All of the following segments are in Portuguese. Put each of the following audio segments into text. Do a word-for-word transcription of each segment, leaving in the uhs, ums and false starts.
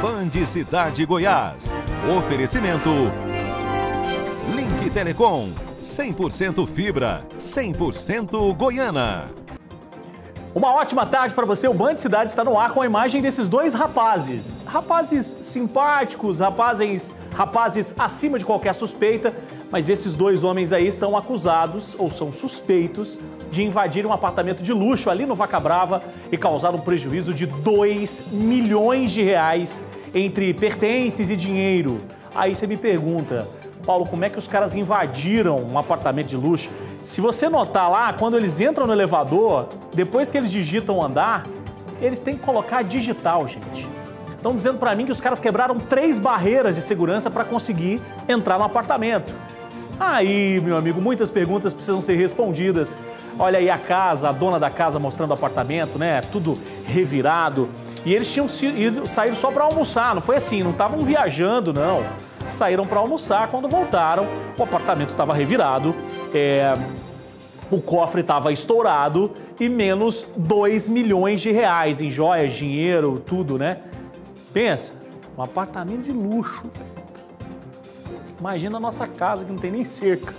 Band Cidade Goiás. Oferecimento Link Telecom, cem por cento fibra, cem por cento Goiana. Uma ótima tarde para você. O Band Cidade está no ar com a imagem desses dois rapazes. Rapazes simpáticos, rapazes, rapazes acima de qualquer suspeita, mas esses dois homens aí são acusados ou são suspeitos de invadir um apartamento de luxo ali no Vaca Brava e causar um prejuízo de dois milhões de reais entre pertences e dinheiro. Aí você me pergunta, Paulo, como é que os caras invadiram um apartamento de luxo? Se você notar lá, quando eles entram no elevador, depois que eles digitam andar, eles têm que colocar digital, gente. Estão dizendo pra mim que os caras quebraram três barreiras de segurança para conseguir entrar no apartamento. Aí, meu amigo, muitas perguntas precisam ser respondidas. Olha aí a casa, a dona da casa mostrando o apartamento, né? Tudo revirado. E eles tinham ido, saído só para almoçar, não foi assim, não estavam viajando, não. Saíram para almoçar, quando voltaram, o apartamento estava revirado, é, o cofre estava estourado e menos dois milhões de reais em joias, dinheiro, tudo, né? Pensa, um apartamento de luxo. Imagina a nossa casa que não tem nem cerca.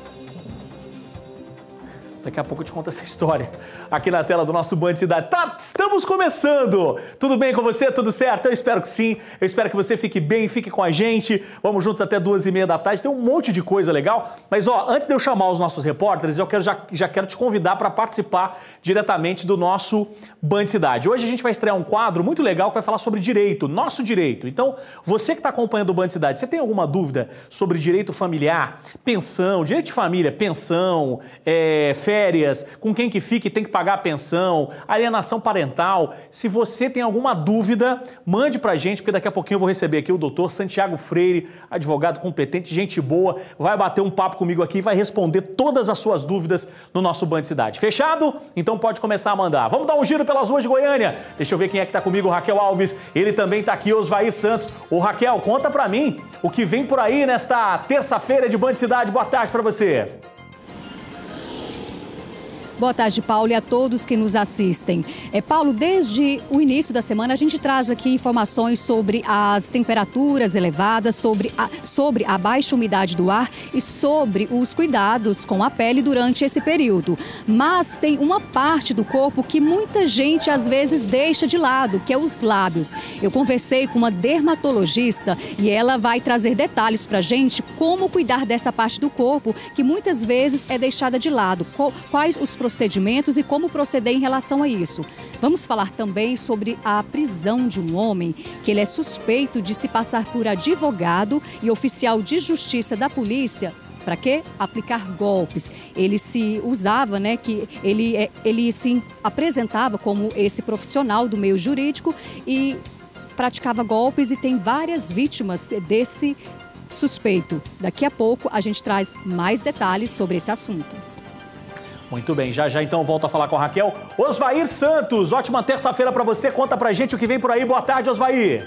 Daqui a pouco eu te conto essa história aqui na tela do nosso Band Cidade. Tá, estamos começando! Tudo bem com você? Tudo certo? Eu espero que sim. Eu espero que você fique bem, fique com a gente. Vamos juntos até duas e meia da tarde. Tem um monte de coisa legal. Mas, ó, antes de eu chamar os nossos repórteres, eu quero, já, já quero te convidar para participar diretamente do nosso Band Cidade. Hoje a gente vai estrear um quadro muito legal que vai falar sobre direito, nosso direito. Então, você que está acompanhando o Band Cidade, você tem alguma dúvida sobre direito familiar, pensão, direito de família, pensão, é, férias, com quem que fica e tem que pagar a pensão, alienação parental. Se você tem alguma dúvida, mande pra gente, porque daqui a pouquinho eu vou receber aqui o doutor Santiago Freire, advogado competente, gente boa, vai bater um papo comigo aqui e vai responder todas as suas dúvidas no nosso Band Cidade. Fechado? Então pode começar a mandar. Vamos dar um giro pelas ruas de Goiânia. Deixa eu ver quem é que tá comigo, Raquel Alves. Ele também tá aqui, Osvair Santos. Ô Raquel, conta pra mim o que vem por aí nesta terça-feira de Band Cidade. Boa tarde pra você. Boa tarde, Paulo, e a todos que nos assistem. É, Paulo, desde o início da semana a gente traz aqui informações sobre as temperaturas elevadas, sobre a, sobre a baixa umidade do ar e sobre os cuidados com a pele durante esse período. Mas tem uma parte do corpo que muita gente às vezes deixa de lado, que é os lábios. Eu conversei com uma dermatologista e ela vai trazer detalhes pra gente como cuidar dessa parte do corpo que muitas vezes é deixada de lado. Quais os procedimentos e como proceder em relação a isso. Vamos falar também sobre a prisão de um homem que ele é suspeito de se passar por advogado e oficial de justiça da polícia. Para quê? Aplicar golpes. Ele se usava, né, que ele, ele se apresentava como esse profissional do meio jurídico e praticava golpes e tem várias vítimas desse suspeito. Daqui a pouco a gente traz mais detalhes sobre esse assunto. Muito bem, já já então eu volto a falar com a Raquel. Osvair Santos, ótima terça-feira para você. Conta pra gente o que vem por aí. Boa tarde, Osvair.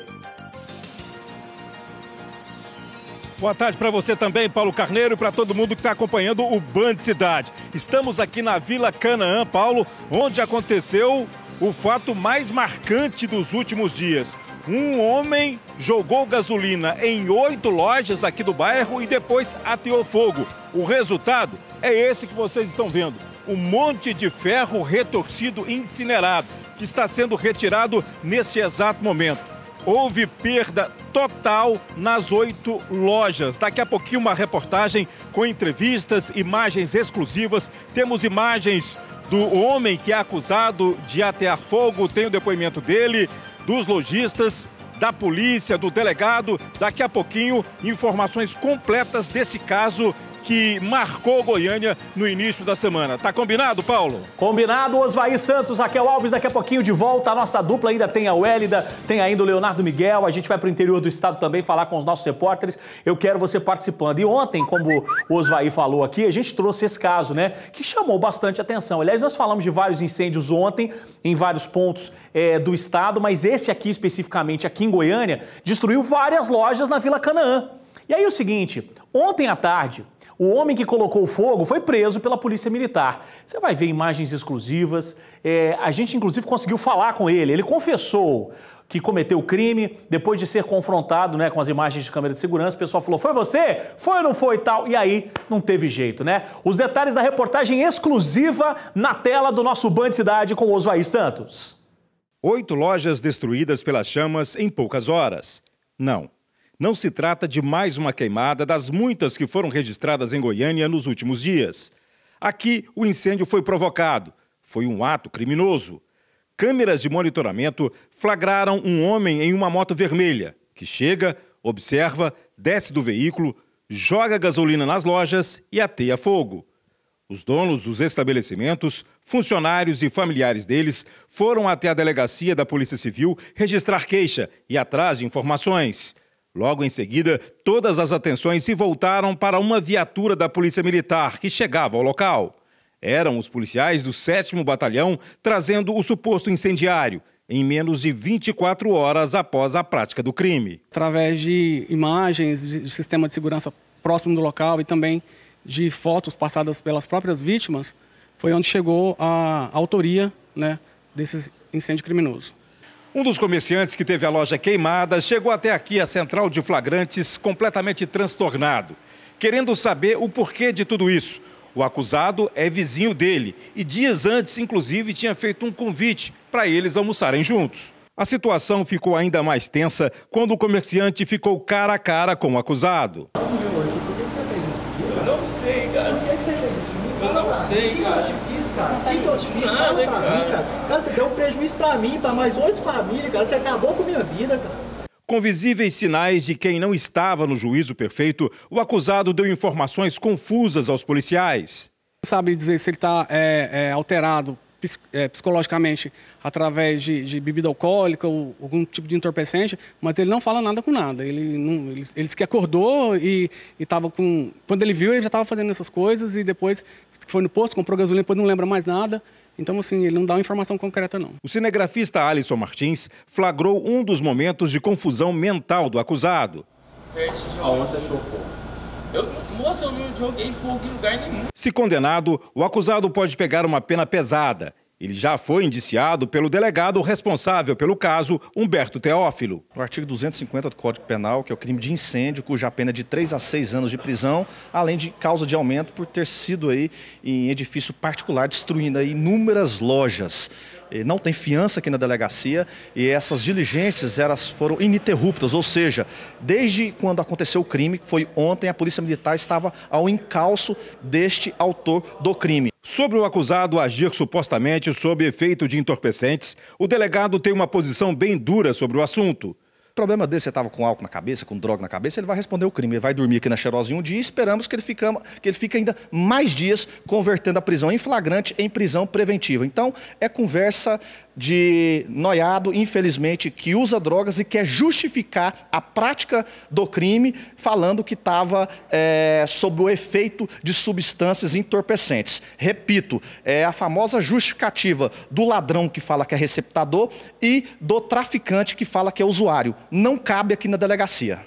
Boa tarde para você também, Paulo Carneiro, e para todo mundo que está acompanhando o Band Cidade. Estamos aqui na Vila Canaã, Paulo, onde aconteceu o fato mais marcante dos últimos dias. Um homem jogou gasolina em oito lojas aqui do bairro e depois ateou fogo. O resultado é esse que vocês estão vendo. Um monte de ferro retorcido e incinerado, que está sendo retirado neste exato momento. Houve perda total nas oito lojas. Daqui a pouquinho uma reportagem com entrevistas, imagens exclusivas. Temos imagens do homem que é acusado de atear fogo, tem o depoimento dele, dos lojistas, da polícia, do delegado. Daqui a pouquinho, informações completas desse caso que marcou Goiânia no início da semana. Tá combinado, Paulo? Combinado, Osvair Santos, Raquel Alves, daqui a pouquinho de volta. A nossa dupla ainda tem a Wélida, tem ainda o Leonardo Miguel. A gente vai para o interior do estado também falar com os nossos repórteres. Eu quero você participando. E ontem, como o Osvair falou aqui, a gente trouxe esse caso, né, que chamou bastante atenção. Aliás, nós falamos de vários incêndios ontem, em vários pontos é, do estado, mas esse aqui, especificamente aqui em Goiânia, destruiu várias lojas na Vila Canaã. E aí o seguinte, ontem à tarde, O homem que colocou o fogo foi preso pela Polícia Militar. Você vai ver imagens exclusivas. É, a gente, inclusive, conseguiu falar com ele. Ele confessou que cometeu o crime depois de ser confrontado, né, com as imagens de câmera de segurança. O pessoal falou, foi você? Foi ou não foi e tal? E aí, não teve jeito, né? Os detalhes da reportagem exclusiva na tela do nosso Band Cidade com Osvair Santos. Oito lojas destruídas pelas chamas em poucas horas. Não. Não se trata de mais uma queimada das muitas que foram registradas em Goiânia nos últimos dias. Aqui, o incêndio foi provocado. Foi um ato criminoso. Câmeras de monitoramento flagraram um homem em uma moto vermelha, que chega, observa, desce do veículo, joga gasolina nas lojas e ateia fogo. Os donos dos estabelecimentos, funcionários e familiares deles foram até a delegacia da Polícia Civil registrar queixa e atrás de informações. Logo em seguida, todas as atenções se voltaram para uma viatura da Polícia Militar que chegava ao local. Eram os policiais do sétimo Batalhão trazendo o suposto incendiário, em menos de vinte e quatro horas após a prática do crime. Através de imagens, de sistema de segurança próximo do local e também de fotos passadas pelas próprias vítimas, foi onde chegou a autoria, né, desse incêndio criminoso. Um dos comerciantes que teve a loja queimada chegou até aqui à central de flagrantes completamente transtornado, querendo saber o porquê de tudo isso. O acusado é vizinho dele e dias antes, inclusive, tinha feito um convite para eles almoçarem juntos. A situação ficou ainda mais tensa quando o comerciante ficou cara a cara com o acusado. Por que você fez isso comigo? Eu não sei, cara. Por que você fez isso comigo? Eu não sei, que cara. O que eu te fiz, cara? O que, que eu te fiz? Nada, Fala pra cara. mim, cara. Cara, você deu um prejuízo pra mim, pra mais oito famílias, cara. Você acabou com a minha vida, cara. Com visíveis sinais de quem não estava no juízo perfeito, o acusado deu informações confusas aos policiais. Não sabe dizer se ele está é, é, alterado é, psicologicamente através de, de bebida alcoólica ou algum tipo de entorpecente, mas ele não fala nada com nada. Ele, não, ele, ele disse que acordou e estava com... Quando ele viu, ele já estava fazendo essas coisas e depois foi no posto, comprou gasolina, depois não lembra mais nada. Então, assim, ele não dá uma informação concreta, não. O cinegrafista Alisson Martins flagrou um dos momentos de confusão mental do acusado. Aonde você achou fogo? Eu, moça, eu não joguei fogo em lugar nenhum. Se condenado, o acusado pode pegar uma pena pesada. Ele já foi indiciado pelo delegado responsável pelo caso, Humberto Teófilo. O artigo duzentos e cinquenta do Código Penal, que é o crime de incêndio, cuja pena é de três a seis anos de prisão, além de causa de aumento por ter sido aí em edifício particular, destruindo aí inúmeras lojas. Não tem fiança aqui na delegacia e essas diligências elas foram ininterruptas, ou seja, desde quando aconteceu o crime, que foi ontem, a Polícia Militar estava ao encalço deste autor do crime. Sobre o acusado agir supostamente sob efeito de entorpecentes, o delegado tem uma posição bem dura sobre o assunto. O problema dele, você estava com álcool na cabeça, com droga na cabeça, ele vai responder o crime. Ele vai dormir aqui na Cheirosinha um dia e esperamos que ele, fica, que ele fique ainda mais dias convertendo a prisão em flagrante em prisão preventiva. Então, é conversa de noiado, infelizmente, que usa drogas e quer justificar a prática do crime falando que estava é, sob o efeito de substâncias entorpecentes. Repito, é a famosa justificativa do ladrão que fala que é receptador e do traficante que fala que é usuário. Não cabe aqui na delegacia.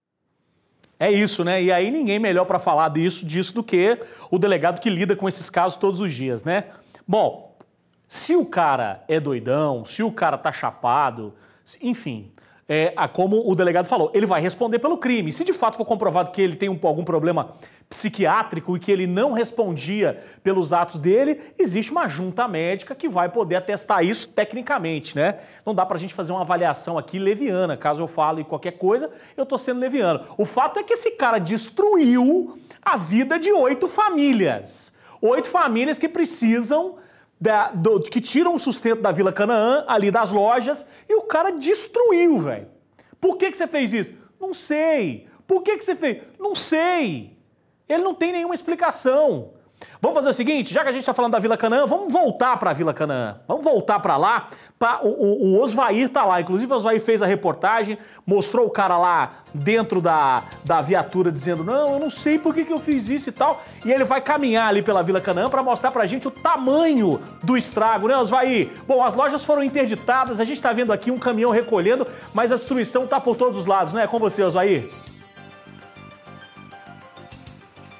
É isso, né? E aí ninguém melhor para falar disso, disso do que o delegado que lida com esses casos todos os dias, né? Bom, se o cara é doidão, se o cara tá chapado, enfim, é, como o delegado falou, ele vai responder pelo crime. Se de fato for comprovado que ele tem um, algum problema psiquiátrico e que ele não respondia pelos atos dele, existe uma junta médica que vai poder atestar isso tecnicamente, né? Não dá pra gente fazer uma avaliação aqui leviana. Caso eu fale qualquer coisa, eu tô sendo leviano. O fato é que esse cara destruiu a vida de oito famílias. Oito famílias que precisam... Da, do, que tiram o sustento da Vila Canaã, ali das lojas, e o cara destruiu, velho. Por que que você fez isso? Não sei. Por que que você fez? Não sei. Ele não tem nenhuma explicação. Vamos fazer o seguinte, já que a gente está falando da Vila Canaã, vamos voltar para a Vila Canaã. Vamos voltar para lá. Pra, o, o, o Osvair tá lá, inclusive o Osvair fez a reportagem, mostrou o cara lá dentro da, da viatura dizendo, não, eu não sei por que que eu fiz isso e tal. E ele vai caminhar ali pela Vila Canaã para mostrar pra gente o tamanho do estrago, né, Osvair? Bom, as lojas foram interditadas, a gente tá vendo aqui um caminhão recolhendo, mas a destruição tá por todos os lados, né? É com você, Osvair.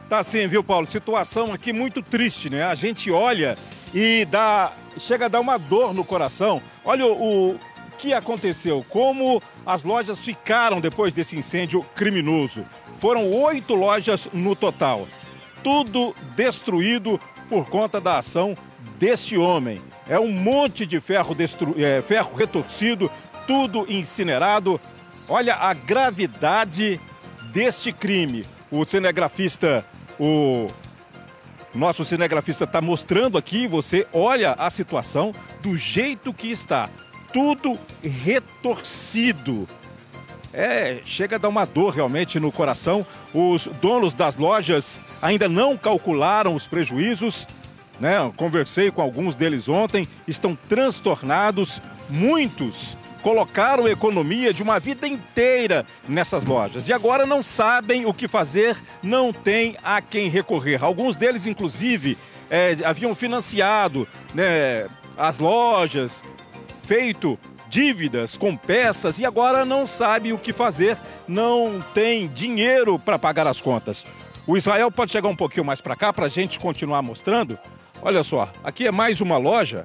Tá sim, viu, Paulo? Situação aqui muito triste, né? A gente olha e dá, chega a dar uma dor no coração. Olha o, o que aconteceu, como as lojas ficaram depois desse incêndio criminoso. Foram oito lojas no total. Tudo destruído por conta da ação desse homem. É um monte de ferro, destru... é, ferro retorcido, tudo incinerado. Olha a gravidade deste crime. O cinegrafista, o nosso cinegrafista está mostrando aqui, você olha a situação do jeito que está. Tudo retorcido. É, chega a dar uma dor realmente no coração. Os donos das lojas ainda não calcularam os prejuízos, né? Eu conversei com alguns deles ontem, estão transtornados. Muitos colocaram economia de uma vida inteira nessas lojas e agora não sabem o que fazer, não tem a quem recorrer. Alguns deles, inclusive, é, haviam financiado, né, as lojas, feito dívidas com peças e agora não sabe o que fazer, não tem dinheiro para pagar as contas. O Israel pode chegar um pouquinho mais para cá para a gente continuar mostrando. Olha só, aqui é mais uma loja.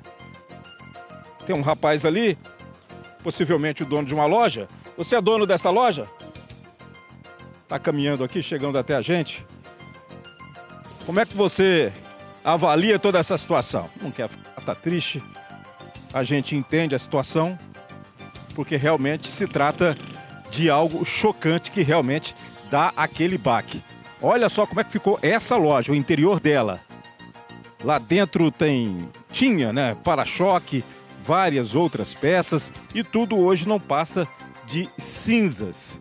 Tem um rapaz ali, possivelmente o dono de uma loja. Você é dono dessa loja? Está caminhando aqui, chegando até a gente. Como é que você avalia toda essa situação? Não quer ficar, tá triste. A gente entende a situação, porque realmente se trata de algo chocante que realmente dá aquele baque. Olha só como é que ficou essa loja, o interior dela. Lá dentro tem, tinha, né, para-choque, várias outras peças e tudo hoje não passa de cinzas.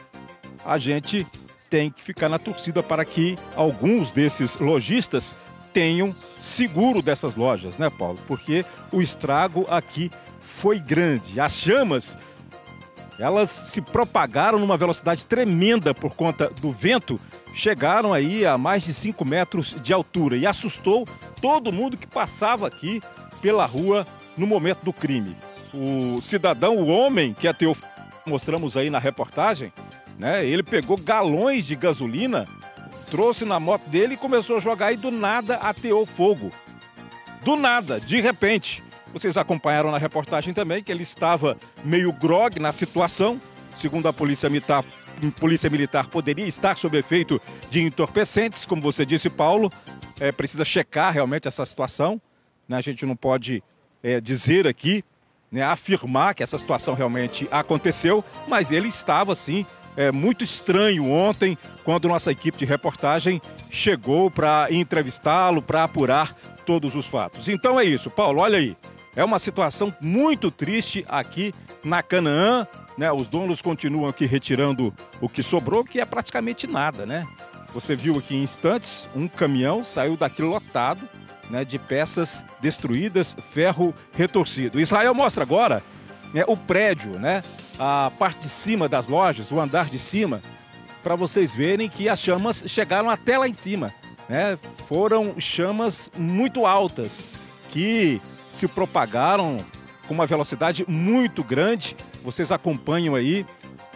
A gente tem que ficar na torcida para que alguns desses lojistas tenham seguro dessas lojas, né, Paulo? Porque o estrago aqui foi grande. As chamas, elas se propagaram numa velocidade tremenda por conta do vento, chegaram aí a mais de cinco metros de altura e assustou todo mundo que passava aqui pela rua no momento do crime. O cidadão, o homem que ateou, mostramos aí na reportagem, né? Ele pegou galões de gasolina, trouxe na moto dele e começou a jogar e do nada ateou fogo. Do nada, de repente. Vocês acompanharam na reportagem também que ele estava meio grogue na situação. Segundo a polícia militar, polícia militar poderia estar sob efeito de entorpecentes, como você disse, Paulo. É, precisa checar realmente essa situação, né? A gente não pode é, dizer aqui, né, afirmar que essa situação realmente aconteceu, mas ele estava, sim, é, muito estranho ontem, quando nossa equipe de reportagem chegou para entrevistá-lo, para apurar todos os fatos. Então é isso, Paulo, olha aí. É uma situação muito triste aqui na Canaã, né? Os donos continuam aqui retirando o que sobrou, que é praticamente nada, né? Você viu aqui em instantes, um caminhão saiu daqui lotado, né, de peças destruídas, ferro retorcido. Israel mostra agora, né, o prédio, né, a parte de cima das lojas, o andar de cima, para vocês verem que as chamas chegaram até lá em cima, né? Foram chamas muito altas que se propagaram com uma velocidade muito grande. Vocês acompanham aí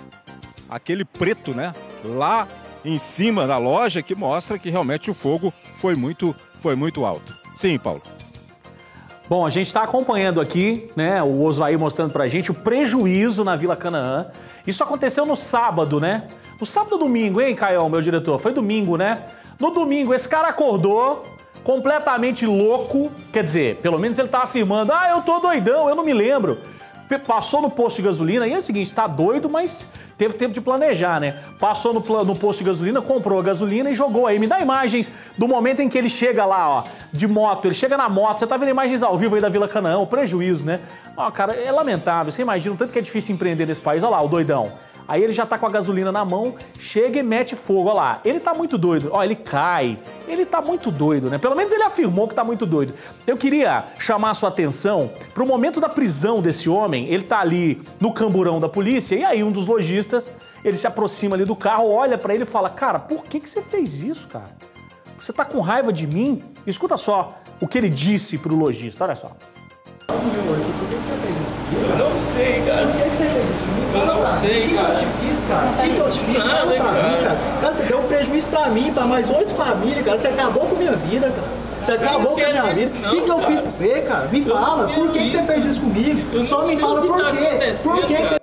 aquele preto, né, lá em cima da loja, que mostra que realmente o fogo foi muito, foi muito alto. Sim, Paulo. Bom, a gente está acompanhando aqui, né, o Osvair mostrando pra gente o prejuízo na Vila Canaã. Isso aconteceu no sábado, né? No sábado ou domingo, hein, Caião, meu diretor? Foi domingo, né? No domingo, esse cara acordou completamente louco, quer dizer, pelo menos ele tá afirmando, ah, eu tô doidão, eu não me lembro. Passou no posto de gasolina, e é o seguinte, tá doido, mas teve tempo de planejar, né? Passou no, no posto de gasolina, comprou a gasolina e jogou aí. Me dá imagens do momento em que ele chega lá, ó, de moto, ele chega na moto, você tá vendo imagens ao vivo aí da Vila Canaã, o prejuízo, né? Ó, cara, é lamentável, você imagina o tanto que é difícil empreender nesse país, olha lá, o doidão. Aí ele já tá com a gasolina na mão, chega e mete fogo, olha lá. Ele tá muito doido, ó, ele cai, ele tá muito doido, né? Pelo menos ele afirmou que tá muito doido. Eu queria chamar a sua atenção pro momento da prisão desse homem. Ele tá ali no camburão da polícia e aí um dos lojistas, ele se aproxima ali do carro, olha pra ele e fala, cara, por que que você fez isso, cara? Você tá com raiva de mim? Escuta só o que ele disse pro lojista, olha só. Por que você fez isso comigo? Eu não sei, cara. Por que você fez isso comigo? Eu não sei, O que, que eu te fiz, cara? O que, que eu te fiz? Fala pra Nada, mim, cara. cara. Cara, você deu um prejuízo pra mim, pra mais oito famílias, cara. Você acabou com a minha vida, cara. Você acabou com a minha vida. O que, que eu fiz com você, cara? Me fala. Por que, que você fez isso comigo? Só me fala por quê. Por que, que você...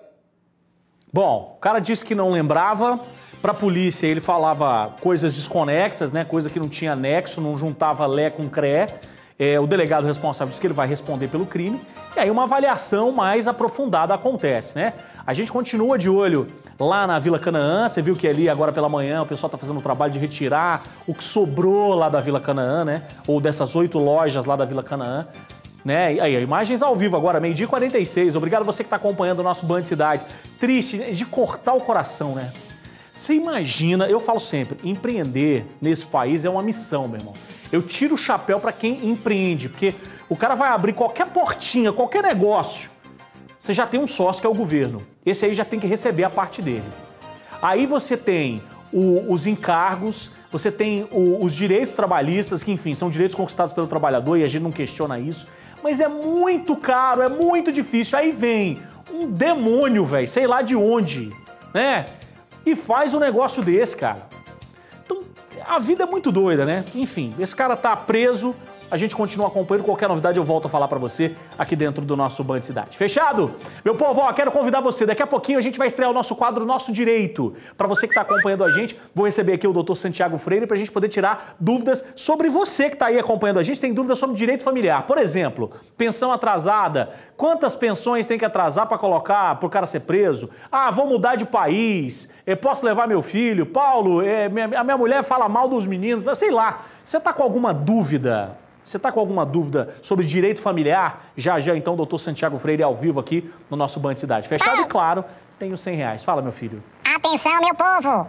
Bom, o cara disse que não lembrava. Pra polícia ele falava coisas desconexas, né? Coisa que não tinha nexo, não juntava Lé com Cré. É, o delegado responsável disse que ele vai responder pelo crime. E aí uma avaliação mais aprofundada acontece, né? A gente continua de olho lá na Vila Canaã. Você viu que ali agora pela manhã o pessoal tá fazendo o trabalho de retirar o que sobrou lá da Vila Canaã, né? Ou dessas oito lojas lá da Vila Canaã. Né? E aí, imagens ao vivo agora, meio-dia e quarenta e seis. Obrigado a você que tá acompanhando o nosso Band Cidade. Triste, de cortar o coração, né? Você imagina, eu falo sempre, empreender nesse país é uma missão, meu irmão. Eu tiro o chapéu para quem empreende, porque o cara vai abrir qualquer portinha, qualquer negócio, você já tem um sócio que é o governo. Esse aí já tem que receber a parte dele. Aí você tem o, os encargos, você tem o, os direitos trabalhistas, que enfim, são direitos conquistados pelo trabalhador e a gente não questiona isso. Mas é muito caro, é muito difícil. Aí vem um demônio, velho, sei lá de onde, né? E faz um negócio desse, cara. Então, a vida é muito doida, né? Enfim, esse cara tá preso, a gente continua acompanhando. Qualquer novidade eu volto a falar pra você aqui dentro do nosso Band Cidade. Fechado? Meu povo, ó, quero convidar você. Daqui a pouquinho a gente vai estrear o nosso quadro Nosso Direito. Pra você que tá acompanhando a gente, vou receber aqui o doutor Santiago Freire pra gente poder tirar dúvidas sobre você que tá aí acompanhando a gente. Tem dúvidas sobre direito familiar. Por exemplo, pensão atrasada. Quantas pensões tem que atrasar pra colocar pro cara ser preso? Ah, vou mudar de país. Eu posso levar meu filho? Paulo, é, minha, a minha mulher fala mal dos meninos. Sei lá. Você tá com alguma dúvida? Você está com alguma dúvida sobre direito familiar? Já, já, então, o doutor Santiago Freire ao vivo aqui no nosso Band Cidade. Fechado? E claro, tem os cem reais. Fala, meu filho. Atenção, meu povo!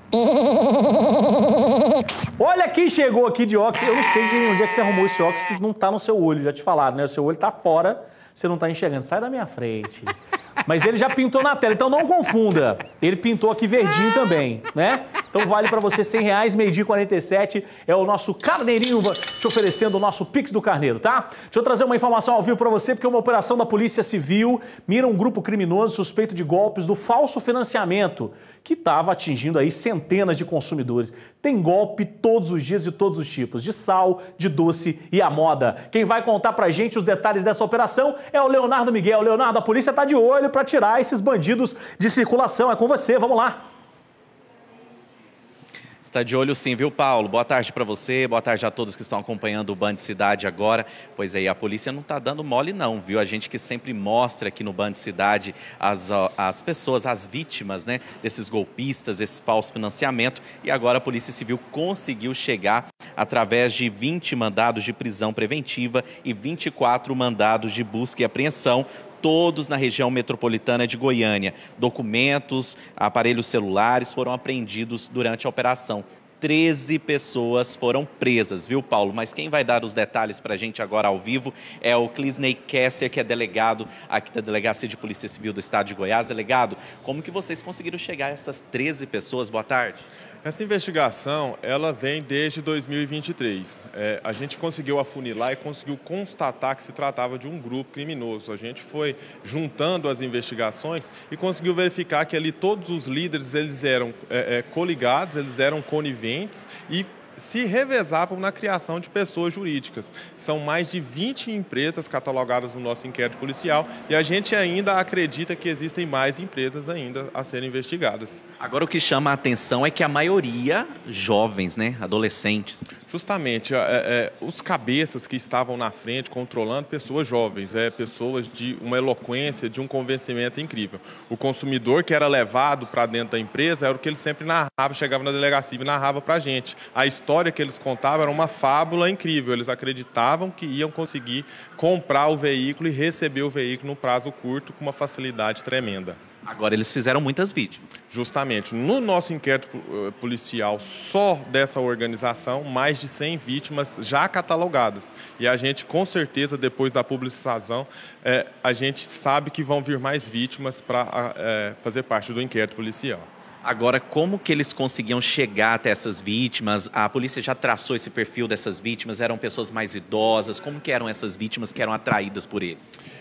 Olha quem chegou aqui de óculos. Eu não sei onde é que você arrumou esse óculos, não tá no seu olho, já te falaram, né? O seu olho tá fora, você não tá enxergando. Sai da minha frente. Mas ele já pintou na tela, então não confunda. Ele pintou aqui verdinho também, né? Então vale pra você cem reais, meio-dia e quarenta e sete. É o nosso Carneirinho te oferecendo o nosso Pix do Carneiro, tá? Deixa eu trazer uma informação ao vivo pra você, porque uma operação da Polícia Civil mira um grupo criminoso suspeito de golpes do falso financiamento, que estava atingindo aí centenas de consumidores. Tem golpe todos os dias de todos os tipos, de sal, de doce e a moda. Quem vai contar pra gente os detalhes dessa operação é o Leonardo Miguel. Leonardo, a polícia tá de olho para tirar esses bandidos de circulação. É com você, vamos lá. Está de olho sim, viu, Paulo? Boa tarde para você, boa tarde a todos que estão acompanhando o Band Cidade agora. Pois aí, a polícia não está dando mole não, viu? A gente que sempre mostra aqui no Band Cidade as, as pessoas, as vítimas, né, desses golpistas, esse falso financiamento. E agora a Polícia Civil conseguiu chegar através de vinte mandados de prisão preventiva e vinte e quatro mandados de busca e apreensão, todos na região metropolitana de Goiânia. Documentos, aparelhos celulares foram apreendidos durante a operação. treze pessoas foram presas, viu, Paulo? Mas quem vai dar os detalhes para a gente agora ao vivo é o Clisney Kessler, que é delegado aqui da Delegacia de Polícia Civil do Estado de Goiás. Delegado, como que vocês conseguiram chegar a essas treze pessoas? Boa tarde. Essa investigação, ela vem desde dois mil e vinte e três. É, a gente conseguiu afunilar e conseguiu constatar que se tratava de um grupo criminoso. A gente foi juntando as investigações e conseguiu verificar que ali todos os líderes, eles eram é, é, coligados, eles eram coniventes e se revezavam na criação de pessoas jurídicas. São mais de vinte empresas catalogadas no nosso inquérito policial e a gente ainda acredita que existem mais empresas ainda a serem investigadas. Agora o que chama a atenção é que a maioria jovens, né, adolescentes. Justamente, é, é, os cabeças que estavam na frente controlando pessoas jovens, é, pessoas de uma eloquência, de um convencimento incrível. O consumidor que era levado para dentro da empresa era o que ele sempre narrava, chegava na delegacia e narrava para a gente. A história que eles contavam era uma fábula incrível, eles acreditavam que iam conseguir comprar o veículo e receber o veículo num prazo curto com uma facilidade tremenda. Agora eles fizeram muitas vítimas. Justamente. No nosso inquérito policial, só dessa organização, mais de cem vítimas já catalogadas. E a gente, com certeza, depois da publicização, é, a gente sabe que vão vir mais vítimas para é, fazer parte do inquérito policial. Agora, como que eles conseguiam chegar até essas vítimas? A polícia já traçou esse perfil dessas vítimas? Eram pessoas mais idosas? Como que eram essas vítimas que eram atraídas por ele?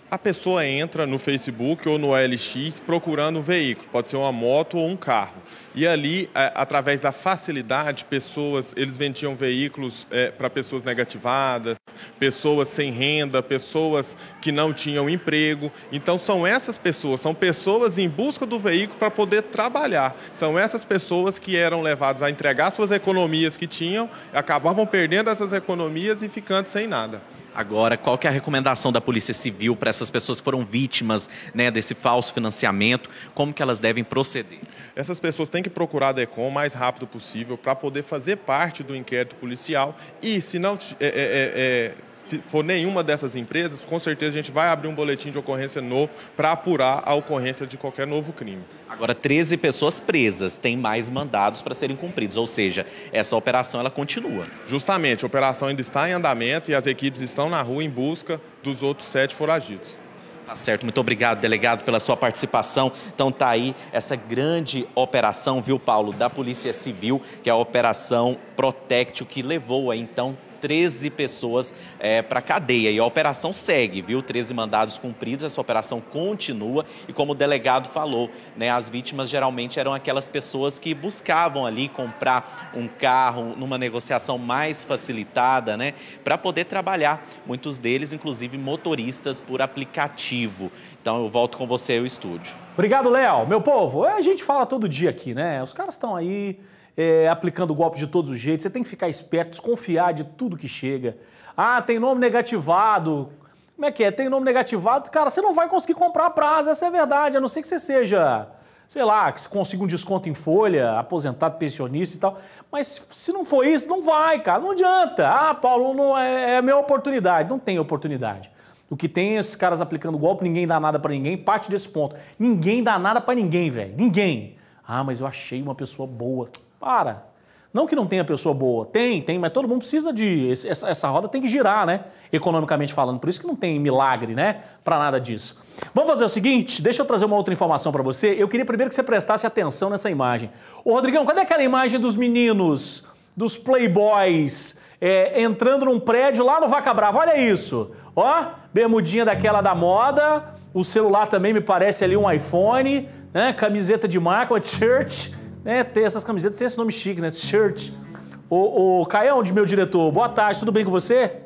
A pessoa entra no Facebook ou no O L X procurando um veículo, pode ser uma moto ou um carro. E ali, através da facilidade, pessoas, eles vendiam veículos é, para pessoas negativadas, pessoas sem renda, pessoas que não tinham emprego. Então, são essas pessoas, são pessoas em busca do veículo para poder trabalhar. São essas pessoas que eram levadas a entregar suas economias que tinham, acabavam perdendo essas economias e ficando sem nada. Agora, qual que é a recomendação da Polícia Civil para essas pessoas que foram vítimas, né, desse falso financiamento? Como que elas devem proceder? Essas pessoas têm que procurar a DECOM o mais rápido possível para poder fazer parte do inquérito policial e, se não é, é, é, for nenhuma dessas empresas, com certeza a gente vai abrir um boletim de ocorrência novo para apurar a ocorrência de qualquer novo crime. Agora, treze pessoas presas, tem mais mandados para serem cumpridos, ou seja, essa operação ela continua. Justamente, a operação ainda está em andamento e as equipes estão na rua em busca dos outros sete foragidos. Tá certo, muito obrigado, delegado, pela sua participação. Então tá aí essa grande operação, viu, Paulo, da Polícia Civil, que é a Operação Protect, o que levou aí, então, treze pessoas é, para a cadeia. E a operação segue, viu? treze mandados cumpridos, essa operação continua. E como o delegado falou, né, as vítimas geralmente eram aquelas pessoas que buscavam ali comprar um carro numa negociação mais facilitada, né, para poder trabalhar. Muitos deles, inclusive, motoristas por aplicativo. Então eu volto com você ao estúdio. Obrigado, Léo. Meu povo, a gente fala todo dia aqui, né? Os caras estão aí... É, aplicando golpe de todos os jeitos, você tem que ficar esperto, desconfiar de tudo que chega. Ah, tem nome negativado. Como é que é? Tem nome negativado, cara, você não vai conseguir comprar a prazo, essa é a verdade, a não ser que você seja, sei lá, que você consiga um desconto em folha, aposentado, pensionista e tal. Mas se não for isso, não vai, cara, não adianta. Ah, Paulo, não é, é a minha oportunidade. Não tem oportunidade. O que tem é esses caras aplicando golpe, ninguém dá nada pra ninguém, parte desse ponto. Ninguém dá nada pra ninguém, velho, ninguém. Ah, mas eu achei uma pessoa boa. Para. Não que não tenha pessoa boa. Tem, tem, mas todo mundo precisa de... Essa, essa roda tem que girar, né? Economicamente falando. Por isso que não tem milagre, né? Pra nada disso. Vamos fazer o seguinte, deixa eu trazer uma outra informação pra você. Eu queria primeiro que você prestasse atenção nessa imagem. Ô, Rodrigão, cadê aquela imagem dos meninos, dos playboys, é, entrando num prédio lá no Vaca Brava? Olha isso. Ó, bermudinha daquela da moda. O celular também me parece ali um iPhone, né? Camiseta de marca, uma t-shirt. É, tem essas camisetas, tem esse nome chique, né? Shirt. Ô, ô, Caião, de meu diretor, boa tarde, tudo bem com você?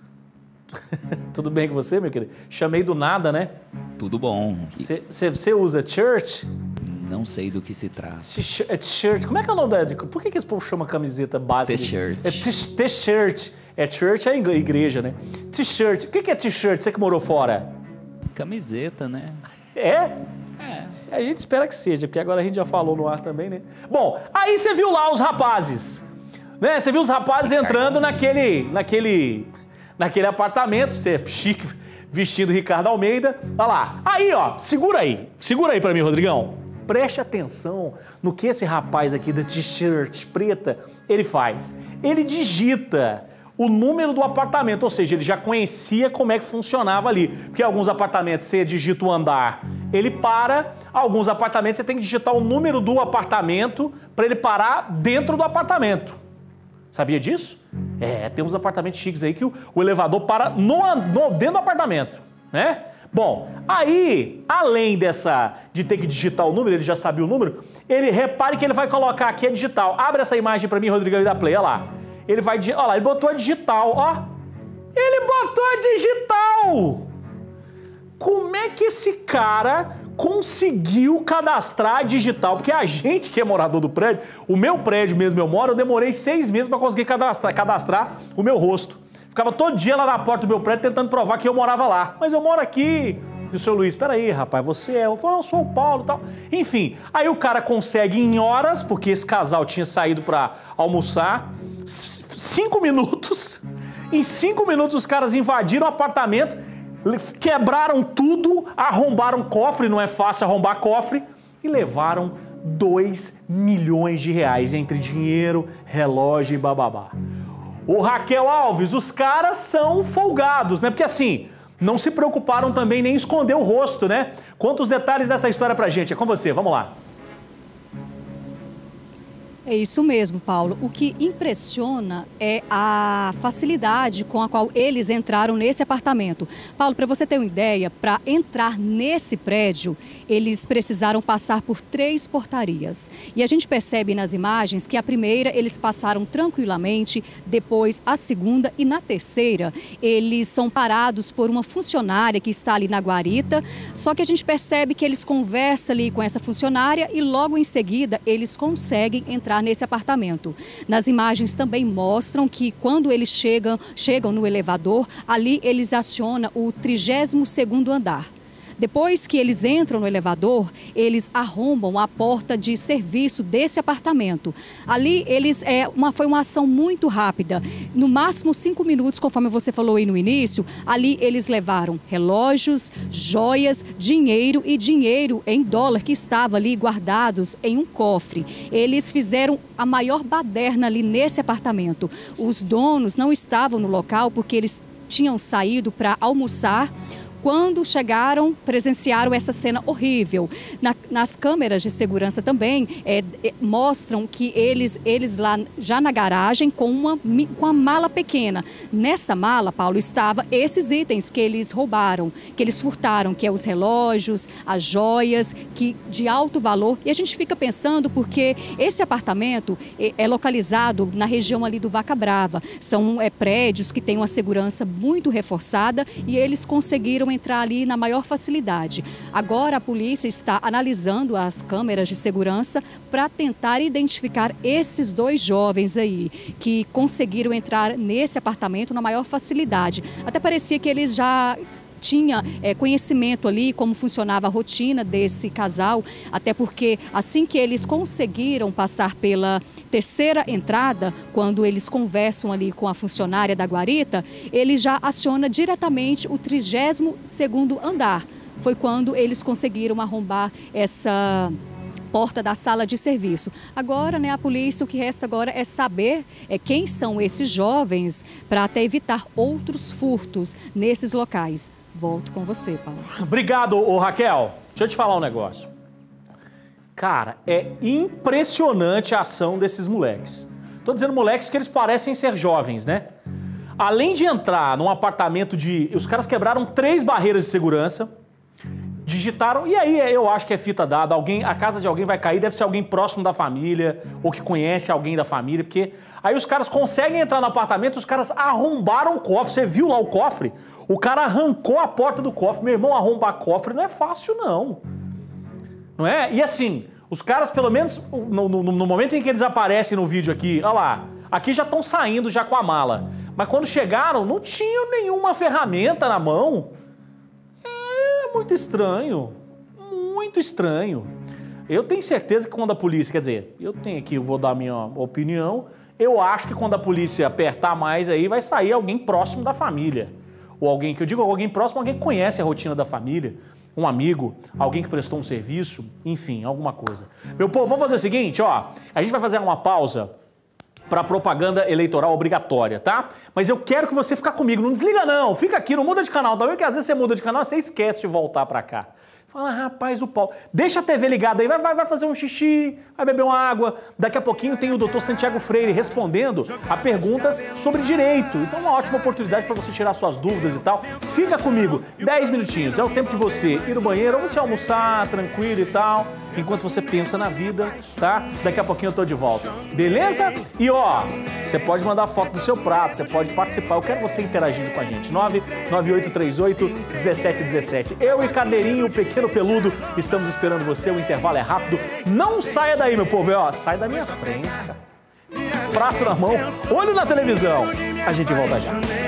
Tudo bem com você, meu querido? Chamei do nada, né? Tudo bom. Você usa shirt? Não sei do que se trata. É t-shirt. Como é que é o nome da... Por que, que esse povo chama camiseta básica? T-shirt. É t-shirt. É church, é igreja, né? T-shirt. O que, que é t-shirt? Você que morou fora? Camiseta, né? É? É. A gente espera que seja, porque agora a gente já falou no ar também, né? Bom, aí você viu lá os rapazes, né? Você viu os rapazes entrando naquele, naquele, naquele apartamento, você chique, vestindo Ricardo Almeida. Olha lá. Aí, ó, segura aí. Segura aí pra mim, Rodrigão. Preste atenção no que esse rapaz aqui da t-shirt preta, ele faz. Ele digita o número do apartamento, ou seja, ele já conhecia como é que funcionava ali. Porque alguns apartamentos você digita o andar, ele para, alguns apartamentos você tem que digitar o número do apartamento para ele parar dentro do apartamento. Sabia disso? É, tem uns apartamentos chiques aí que o, o elevador para no, no, dentro do apartamento, né? Bom, aí, além dessa de ter que digitar o número, ele já sabia o número, ele repare que ele vai colocar aqui a digital. Abre essa imagem para mim, Rodrigão, da Play, olha lá. Ele vai, olha lá, ele botou a digital, ó. Ele botou a digital! Como é que esse cara conseguiu cadastrar a digital? Porque a gente que é morador do prédio, o meu prédio mesmo eu moro, eu demorei seis meses para conseguir cadastrar, cadastrar o meu rosto. Ficava todo dia lá na porta do meu prédio tentando provar que eu morava lá. Mas eu moro aqui. E o seu Luiz, peraí, rapaz, você é... Eu falei, eu sou o Paulo e tal. Enfim, aí o cara consegue em horas, porque esse casal tinha saído para almoçar, cinco minutos. Em cinco minutos os caras invadiram o apartamento, quebraram tudo, arrombaram cofre, não é fácil arrombar cofre, e levaram dois milhões de reais entre dinheiro, relógio e bababá. Ô Raquel Alves, os caras são folgados, né? Porque assim, não se preocuparam também nem em esconder o rosto, né? Conta os detalhes dessa história pra gente, é com você, vamos lá. É isso mesmo, Paulo. O que impressiona é a facilidade com a qual eles entraram nesse apartamento. Paulo, para você ter uma ideia, para entrar nesse prédio, eles precisaram passar por três portarias. E a gente percebe nas imagens que a primeira eles passaram tranquilamente, depois a segunda e na terceira eles são parados por uma funcionária que está ali na guarita. Só que a gente percebe que eles conversam ali com essa funcionária e logo em seguida eles conseguem entrar nesse apartamento. Nas imagens também mostram que quando eles chegam, chegam no elevador, ali eles acionam o trigésimo segundo andar. Depois que eles entram no elevador, eles arrombam a porta de serviço desse apartamento. Ali eles é uma foi uma ação muito rápida. No máximo cinco minutos, conforme você falou aí no início, ali eles levaram relógios, joias, dinheiro e dinheiro em dólar que estava ali guardados em um cofre. Eles fizeram a maior baderna ali nesse apartamento. Os donos não estavam no local porque eles tinham saído para almoçar. Quando chegaram, presenciaram essa cena horrível. Na, nas câmeras de segurança também é, é, mostram que eles, eles lá já na garagem com uma, com uma mala pequena. Nessa mala, Paulo, estava esses itens que eles roubaram, que eles furtaram, que é os relógios, as joias, que de alto valor. E a gente fica pensando porque esse apartamento é, é localizado na região ali do Vaca Brava. São é, prédios que têm uma segurança muito reforçada e eles conseguiram entrar ali na maior facilidade. Agora a polícia está analisando as câmeras de segurança para tentar identificar esses dois jovens aí que conseguiram entrar nesse apartamento na maior facilidade. Até parecia que eles já tinha é, conhecimento ali como funcionava a rotina desse casal, até porque assim que eles conseguiram passar pela terceira entrada, quando eles conversam ali com a funcionária da guarita, ele já aciona diretamente o trigésimo segundo andar. Foi quando eles conseguiram arrombar essa porta da sala de serviço. Agora, né, a polícia, o que resta agora é saber é, quem são esses jovens para até evitar outros furtos nesses locais. Volto com você, Paulo. Obrigado, ô Raquel. Deixa eu te falar um negócio. Cara, é impressionante a ação desses moleques. Tô dizendo moleques que eles parecem ser jovens, né? Além de entrar num apartamento de... Os caras quebraram três barreiras de segurança, digitaram... E aí eu acho que é fita dada. Alguém, a casa de alguém vai cair, deve ser alguém próximo da família ou que conhece alguém da família, porque... Aí os caras conseguem entrar no apartamento, os caras arrombaram o cofre. Você viu lá o cofre? O cara arrancou a porta do cofre. Meu irmão, arrombar cofre não é fácil, não. Não é? E assim, os caras, pelo menos no, no, no momento em que eles aparecem no vídeo aqui, olha lá, aqui já estão saindo já com a mala. Mas quando chegaram, não tinham nenhuma ferramenta na mão. É muito estranho. Muito estranho. Eu tenho certeza que quando a polícia, quer dizer, eu tenho aqui, eu vou dar a minha opinião, eu acho que quando a polícia apertar mais aí, vai sair alguém próximo da família. Ou alguém, que eu digo alguém próximo, alguém que conhece a rotina da família, um amigo, alguém que prestou um serviço, enfim, alguma coisa. Meu povo, vamos fazer o seguinte, ó, a gente vai fazer uma pausa para propaganda eleitoral obrigatória, tá? Mas eu quero que você fique comigo, não desliga não, fica aqui, não muda de canal, tá vendo que às vezes você muda de canal, você esquece de voltar para cá. Fala, rapaz, o Paulo, deixa a T V ligada aí, vai, vai, vai fazer um xixi, vai beber uma água. Daqui a pouquinho tem o doutor Santiago Freire respondendo a perguntas sobre direito. Então, uma ótima oportunidade para você tirar suas dúvidas e tal. Fica comigo, dez minutinhos, é o tempo de você ir no banheiro ou você almoçar tranquilo e tal, enquanto você pensa na vida, tá? Daqui a pouquinho eu tô de volta, beleza? E ó, você pode mandar foto do seu prato, você pode participar, eu quero você interagindo com a gente. nove nove oito três oito um sete um sete. Eu e Carneirinho, o pequeno peludo, estamos esperando você, o intervalo é rápido. Não saia daí, meu povo, ó, sai da minha frente, cara. Prato na mão, olho na televisão. A gente volta já.